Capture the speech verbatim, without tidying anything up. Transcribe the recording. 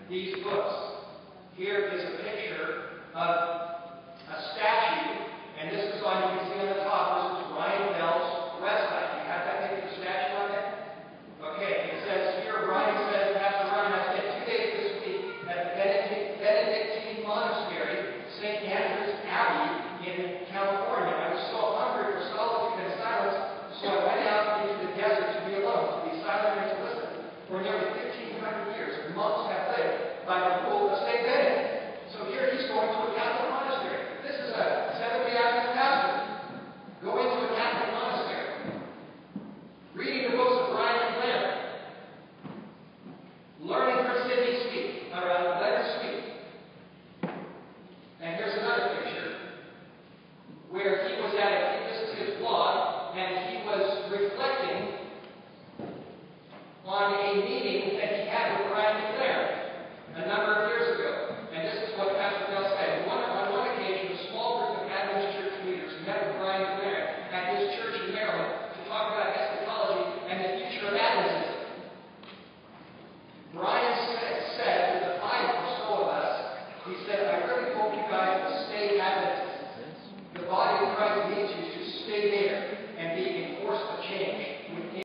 these books. Here is a picture of a statue, and this is on, you can see on the top, this is Ryan Bell's website. You have that picture of the statue on there? Okay, it says here, Ryan says, Pastor Ryan, I spent two days this week at the Benedict, Benedictine Monastery, Saint Andrew's Abbey in California. I was so hungry for solitude and silence, so I went out into the desert to be alone, to be silent and to listen. For nearly fifteen hundred years, monks have lived by the rule of Saint Benedict. So here he's going to a Catholic monastery. This is a Seventh-day Adventist pastor going to a Catholic monastery, reading the books of Brian and Blair, learning from Sidney Sweet, or uh, Leonard Sweet. And here's another picture where he was at a, this is his blog, and he was reflecting on a meeting